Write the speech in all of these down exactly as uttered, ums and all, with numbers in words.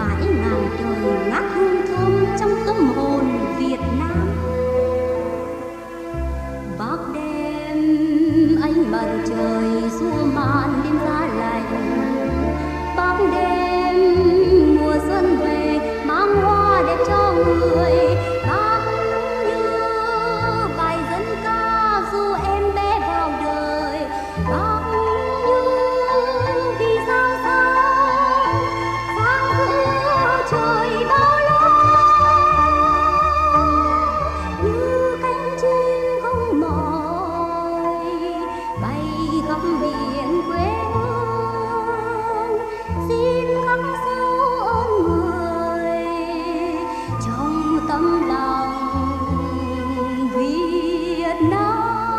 mãi ngàn đời ngát hương thơm trong tâm hồn Việt Nam. Bác đêm ánh mặt trời xua màn đêm giá lạnh, bác đêm mùa xuân về mang hoa đẹp cho người. Bác như bài dân ca dù em bé vào đời, bác như vì sao sáng sáng giữa trời bao la, như cánh chim không mỏi bay khắp biển quê hương. Xin khắc sâu ơn người trong tấm lòng Việt Nam.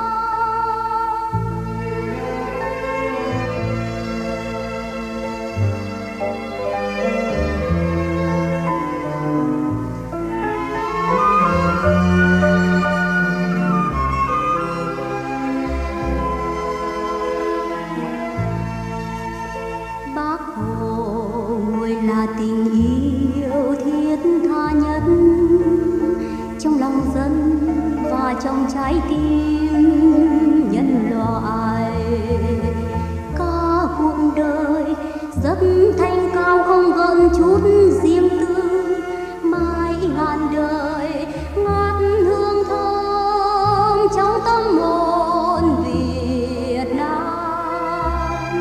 Bác Hồ người là tình yêu thiết tha nhất trong lòng dân và trong trái tim nhân loại. Cả cuộc đời rất thanh cao không gợn chút riêng tư, mãi ngàn đời ngát hương thơm trong tâm hồn Việt Nam.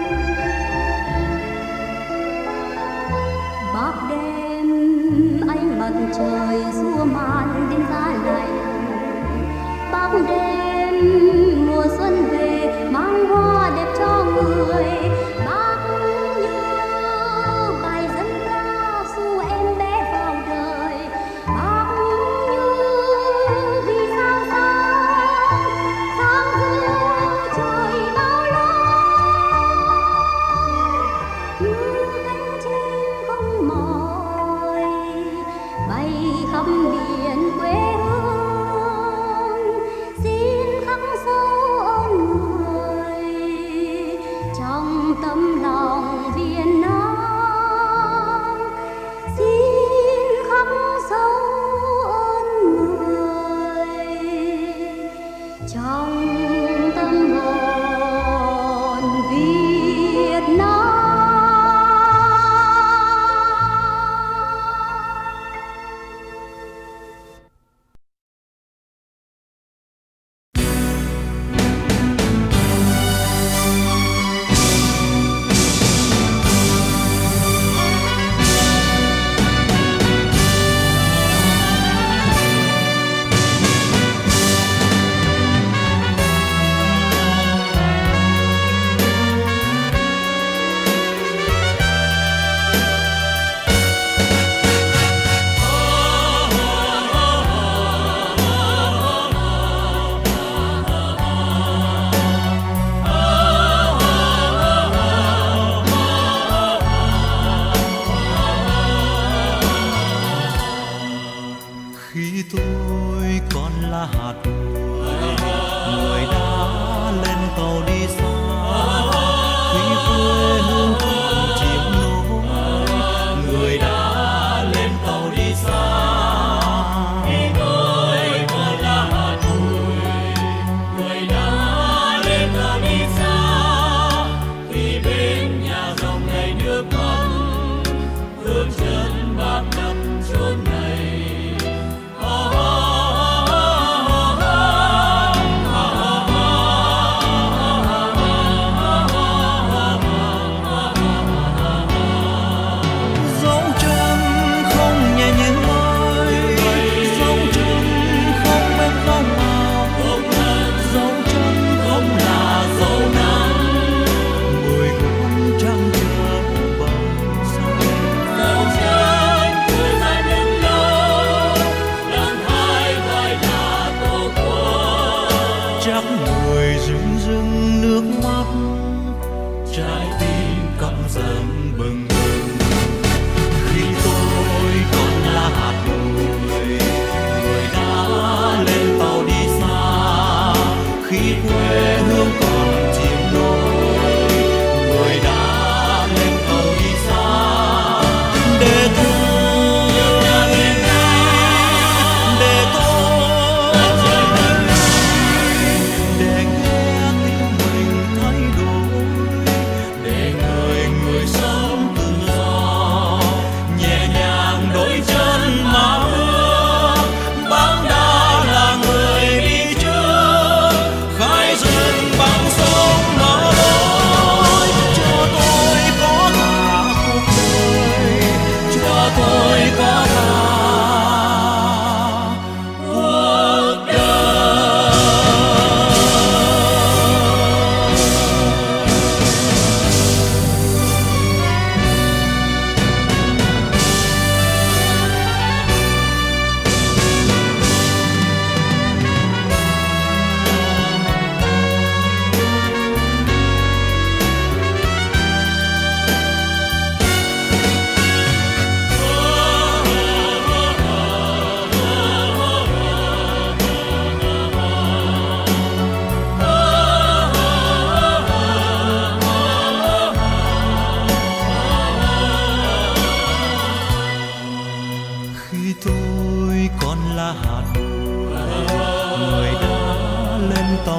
Bác đêm ánh mặt trời xua màn đêm giá lạnh, bác đêm mùa xuân về mang hoa đẹp cho người. Bác như bài dân ca dù em bé vào đời, bác như vì sao sáng sáng giữa trời bao la, như cánh chim không mỏi bay khắp biển quê hương. Xin khắc sâu ơn người trong tấm lòng Việt Nam. Xin khắc sâu ơn người trong tâm hồn Việt Nam. Khi tôi còn là hạt bụi, người đã lên tàu đi xa. Khi quê hương còn chìm nổi, người đã lên tàu đi xa. Khi tôi còn là hạt bụi, người đã lên tàu đi xa. Khi bên nhà dòng đầy nước mắt, hương chân bạc đắp chốn này. Oh, oh, oh, oh, oh.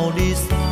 tàu đi xa